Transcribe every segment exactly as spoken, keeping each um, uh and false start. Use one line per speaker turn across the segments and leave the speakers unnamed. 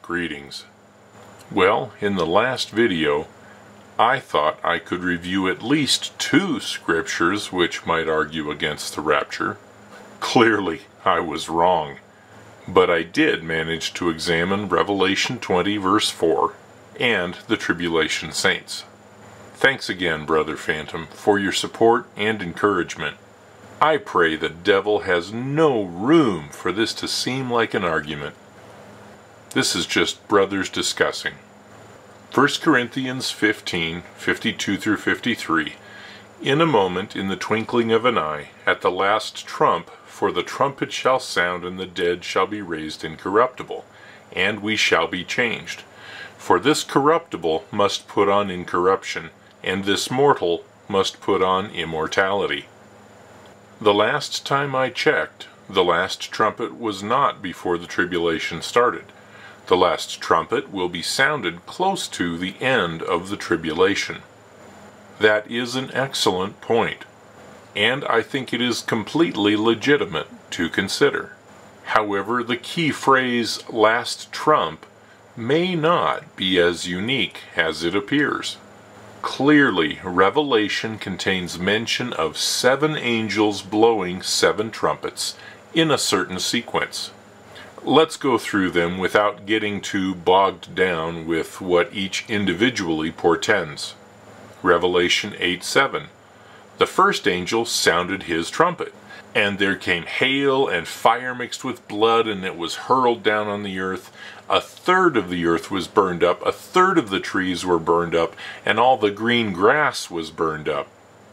Greetings. Well, in the last video, I thought I could review at least two scriptures which might argue against the rapture. Clearly, I was wrong. But I did manage to examine Revelation twenty verse four and the tribulation saints. Thanks again, Brother Phantom, for your support and encouragement. I pray the devil has no room for this to seem like an argument. This is just brothers discussing. First Corinthians fifteen, fifty-two through fifty-three. In a moment, in the twinkling of an eye, at the last trump, for the trumpet shall sound, and the dead shall be raised incorruptible, and we shall be changed. For this corruptible must put on incorruption, and this mortal must put on immortality. The last time I checked, the last trumpet was not before the tribulation started. The last trumpet will be sounded close to the end of the tribulation. That is an excellent point, and I think it is completely legitimate to consider. However, the key phrase, last trump, may not be as unique as it appears. Clearly, Revelation contains mention of seven angels blowing seven trumpets in a certain sequence. Let's go through them without getting too bogged down with what each individually portends. Revelation eight seven. The first angel sounded his trumpet, and there came hail and fire mixed with blood, and it was hurled down on the earth. A third of the earth was burned up, a third of the trees were burned up, and all the green grass was burned up.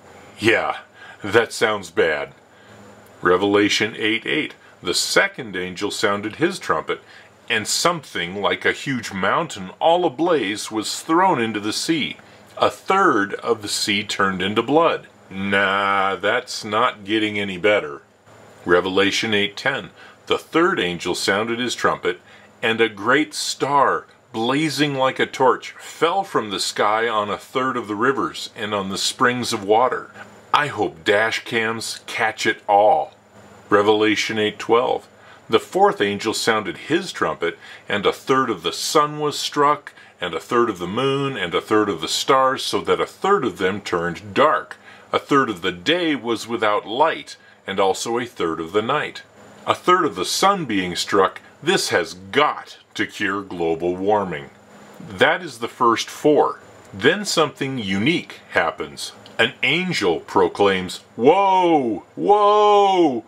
Yeah, that sounds bad. Revelation eight eight. The second angel sounded his trumpet, and something like a huge mountain all ablaze was thrown into the sea. A third of the sea turned into blood. Nah, that's not getting any better. Revelation eight ten. The third angel sounded his trumpet, and a great star, blazing like a torch, fell from the sky on a third of the rivers and on the springs of water. I hope dash cams catch it all. Revelation eight twelve. The fourth angel sounded his trumpet, and a third of the sun was struck, and a third of the moon, and a third of the stars, so that a third of them turned dark. A third of the day was without light, and also a third of the night. A third of the sun being struck, this has got to cure global warming. That is the first four. Then something unique happens. An angel proclaims, "Whoa! Whoa!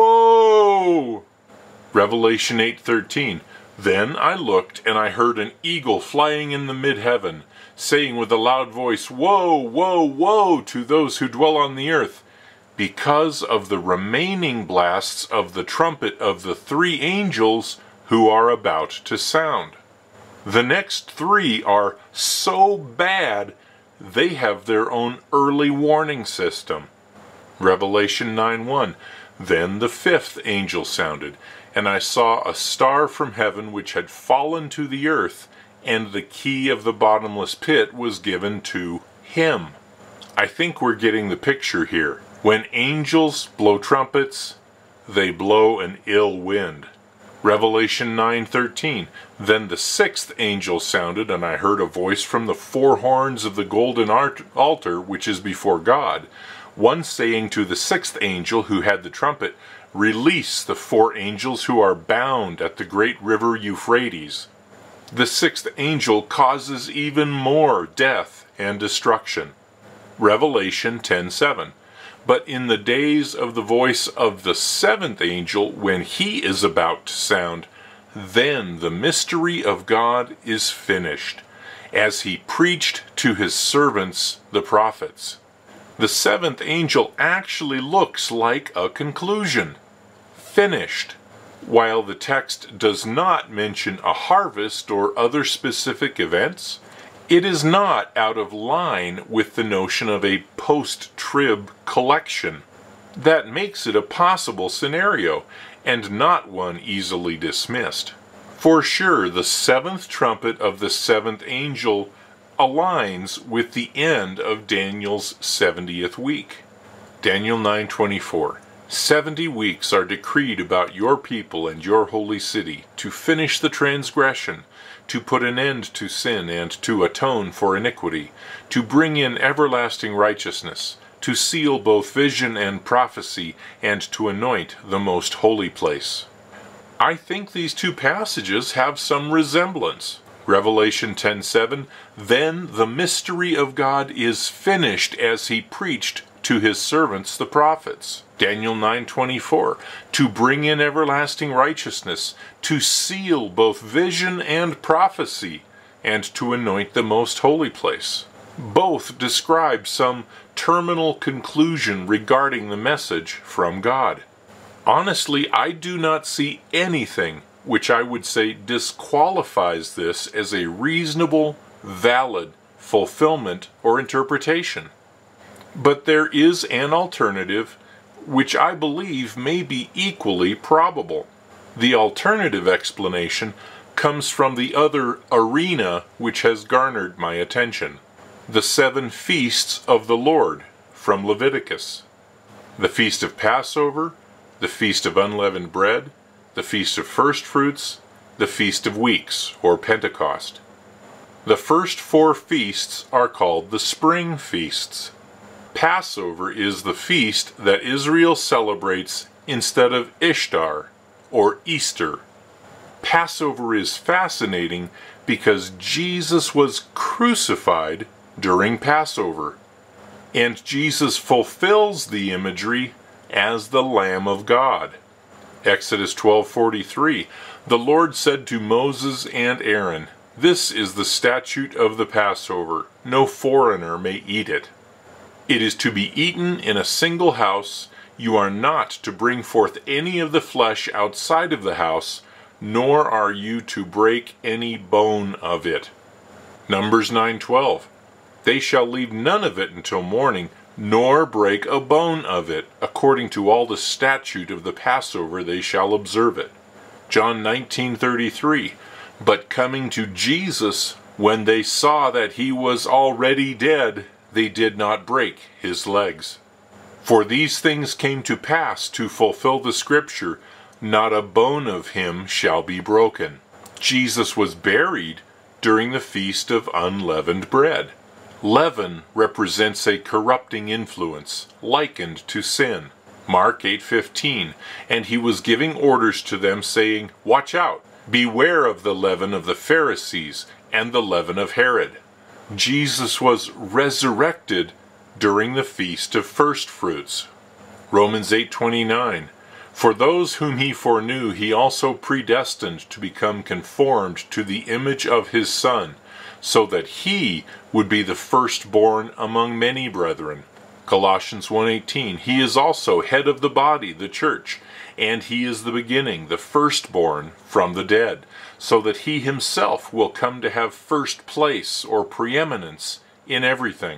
Whoa!" Revelation eight thirteen. Then I looked, and I heard an eagle flying in the mid-heaven, saying with a loud voice, "Woe, woe, woe to those who dwell on the earth, because of the remaining blasts of the trumpet of the three angels who are about to sound." The next three are so bad, they have their own early warning system. Revelation nine one. Then the fifth angel sounded, and I saw a star from heaven which had fallen to the earth, and the key of the bottomless pit was given to him. I think we're getting the picture here. When angels blow trumpets, they blow an ill wind. Revelation nine thirteen. Then the sixth angel sounded, and I heard a voice from the four horns of the golden altar which is before God, one saying to the sixth angel who had the trumpet, "Release the four angels who are bound at the great river Euphrates." The sixth angel causes even more death and destruction. Revelation ten seven. But in the days of the voice of the seventh angel, when he is about to sound, then the mystery of God is finished, as he preached to his servants the prophets. The seventh angel actually looks like a conclusion. Finished. While the text does not mention a harvest or other specific events, it is not out of line with the notion of a post-trib collection. That makes it a possible scenario, and not one easily dismissed. For sure, the seventh trumpet of the seventh angel aligns with the end of Daniel's seventieth week. Daniel nine twenty-four. Seventy weeks are decreed about your people and your holy city, to finish the transgression, to put an end to sin and to atone for iniquity, to bring in everlasting righteousness, to seal both vision and prophecy, and to anoint the most holy place. I think these two passages have some resemblance. Revelation ten seven, then the mystery of God is finished as he preached to his servants the prophets. Daniel nine twenty-four, to bring in everlasting righteousness, to seal both vision and prophecy, and to anoint the most holy place. Both describe some terminal conclusion regarding the message from God. Honestly, I do not see anything which I would say disqualifies this as a reasonable, valid fulfillment or interpretation. But there is an alternative which I believe may be equally probable. The alternative explanation comes from the other arena which has garnered my attention. The seven feasts of the Lord from Leviticus. The Feast of Passover, the Feast of Unleavened Bread, the Feast of First Fruits, the Feast of Weeks, or Pentecost. The first four feasts are called the spring feasts. Passover is the feast that Israel celebrates instead of Ishtar, or Easter. Passover is fascinating because Jesus was crucified during Passover, and Jesus fulfills the imagery as the Lamb of God. Exodus twelve forty-three, the Lord said to Moses and Aaron, this is the statute of the Passover, no foreigner may eat it. It is to be eaten in a single house, you are not to bring forth any of the flesh outside of the house, nor are you to break any bone of it. Numbers nine twelve, they shall leave none of it until morning, nor break a bone of it. According to all the statute of the Passover they shall observe it. John nineteen thirty-three, but coming to Jesus, when they saw that he was already dead, they did not break his legs. For these things came to pass to fulfill the scripture, not a bone of him shall be broken. Jesus was buried during the Feast of Unleavened Bread. Leaven represents a corrupting influence, likened to sin. Mark eight fifteen, and he was giving orders to them, saying, watch out, beware of the leaven of the Pharisees and the leaven of Herod. Jesus was resurrected during the Feast of First Fruits. Romans eight twenty-nine, for those whom he foreknew he also predestined to become conformed to the image of his Son, so that he would be the firstborn among many brethren. Colossians one eighteen, he is also head of the body, the church, and he is the beginning, the firstborn from the dead, so that he himself will come to have first place or preeminence in everything.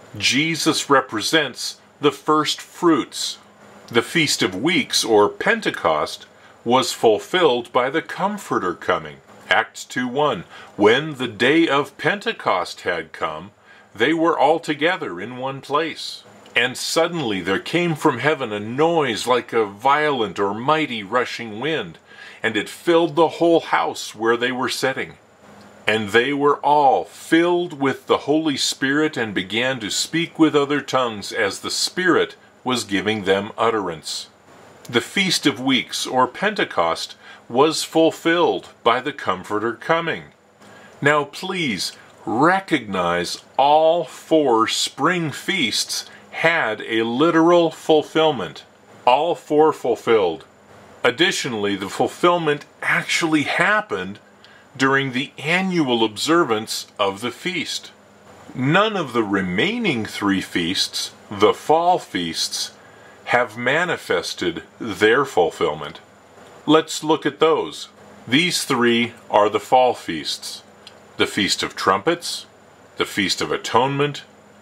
Jesus represents the first fruits. The Feast of Weeks, or Pentecost, was fulfilled by the Comforter coming. Acts two one, when the day of Pentecost had come, they were all together in one place. And suddenly there came from heaven a noise like a violent or mighty rushing wind, and it filled the whole house where they were sitting. And they were all filled with the Holy Spirit and began to speak with other tongues as the Spirit was giving them utterance. The Feast of Weeks, or Pentecost, was fulfilled by the Comforter coming. Now please recognize all four spring feasts had a literal fulfillment. All four fulfilled. Additionally, the fulfillment actually happened during the annual observance of the feast. None of the remaining three feasts, the fall feasts, have manifested their fulfillment. Let's look at those. These three are the fall feasts: the Feast of Trumpets, the Feast of Atonement,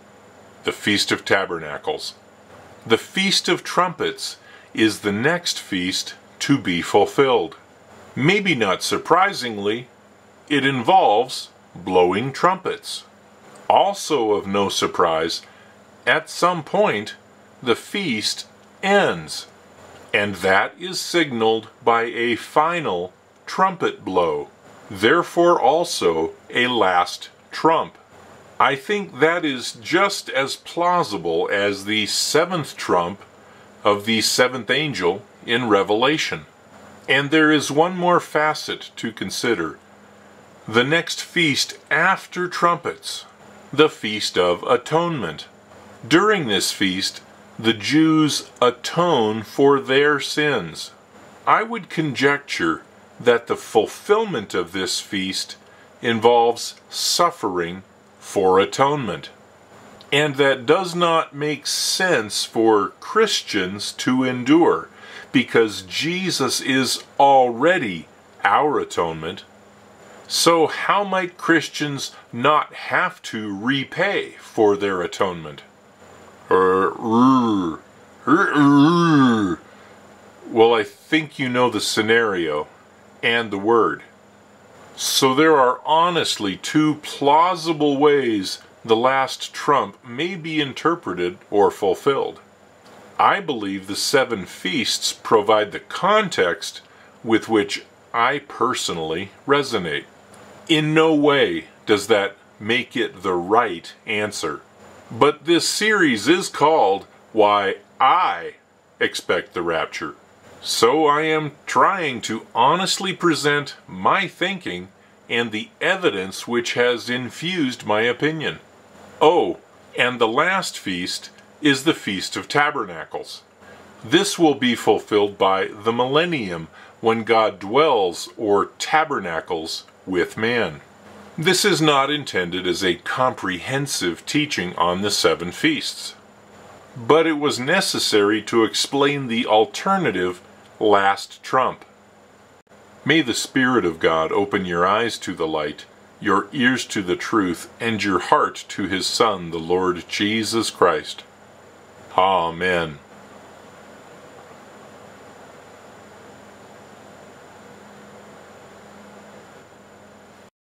the Feast of Tabernacles. The Feast of Trumpets is the next feast to be fulfilled. Maybe not surprisingly, it involves blowing trumpets. Also of no surprise, at some point, the feast ends. and that is signaled by a final trumpet blow, therefore also a last trump. I think that is just as plausible as the seventh trump of the seventh angel in Revelation. And there is one more facet to consider. The next feast after trumpets, the Feast of Atonement. During this feast, the Jews atone for their sins. I would conjecture that the fulfillment of this feast involves suffering for atonement. And that does not make sense for Christians to endure, because Jesus is already our atonement. So how might Christians not have to repay for their atonement? Well, I think you know the scenario and the word. So there are honestly two plausible ways the last trump may be interpreted or fulfilled. I believe the seven feasts provide the context with which I personally resonate. In no way does that make it the right answer. But this series is called Why I Expect the Rapture. So I am trying to honestly present my thinking and the evidence which has infused my opinion. Oh, and the last feast is the Feast of Tabernacles. This will be fulfilled by the millennium, when God dwells or tabernacles with man. This is not intended as a comprehensive teaching on the seven feasts, but it was necessary to explain the alternative last trump. May the Spirit of God open your eyes to the light, your ears to the truth, and your heart to His Son, the Lord Jesus Christ. Amen.